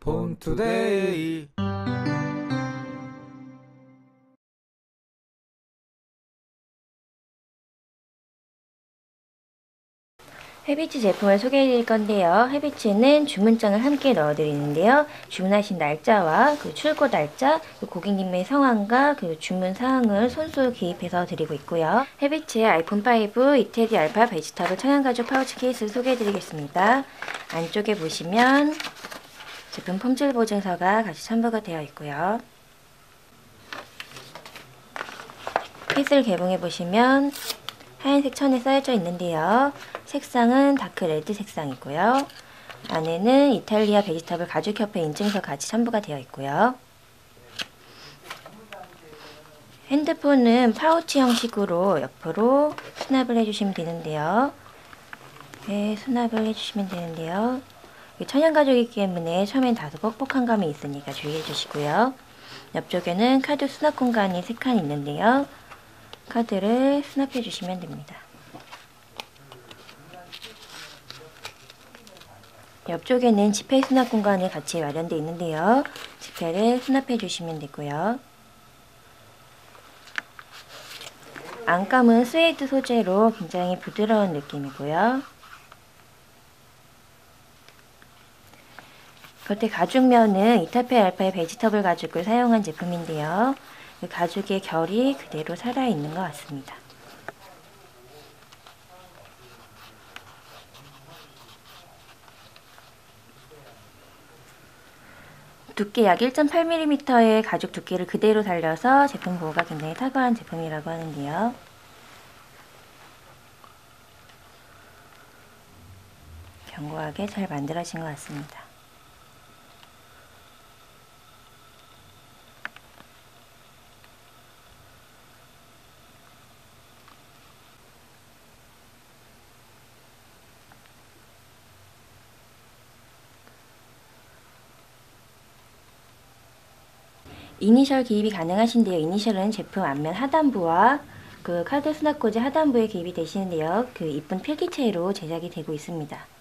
폰투데이. 헤비츠 제품을 소개해 드릴 건데요. 헤비츠는 주문장을 함께 넣어 드리는데요. 주문하신 날짜와 그 출고 날짜, 그 고객님의 성함과 그 주문 사항을 손수 기입해서 드리고 있고요. 헤비츠의 아이폰 5 이태리 알파 베지터블 천연가죽 파우치 케이스를 소개해 드리겠습니다. 안쪽에 보시면 제품 품질 보증서가 같이 첨부가 되어 있고요. 케이스를 개봉해 보시면 하얀색 천에 쌓여져 있는데요. 색상은 다크 레드 색상이고요. 안에는 이탈리아 베지터블 가죽협회 인증서 같이 첨부가 되어 있고요. 핸드폰은 파우치 형식으로 옆으로 수납을 해주시면 되는데요. 네, 수납을 해주시면 되는데요. 천연가죽이기 때문에 처음엔 다소 뻑뻑한 감이 있으니까 주의해 주시고요. 옆쪽에는 카드 수납 공간이 3칸 있는데요. 카드를 수납해 주시면 됩니다. 옆쪽에는 지폐 수납 공간이 같이 마련되어 있는데요. 지폐를 수납해 주시면 되고요. 안감은 스웨이드 소재로 굉장히 부드러운 느낌이고요. 겉에 가죽면은 이타페 알파의 베지터블 가죽을 사용한 제품인데요. 그 가죽의 결이 그대로 살아있는 것 같습니다. 두께 약 1.8mm의 가죽 두께를 그대로 살려서 제품 보호가 굉장히 탁월한 제품이라고 하는데요. 견고하게 잘 만들어진 것 같습니다. 이니셜 기입이 가능하신데요. 이니셜은 제품 앞면 하단부와 그 카드 수납꽂이 하단부에 기입이 되시는데요. 그 이쁜 필기체로 제작이 되고 있습니다.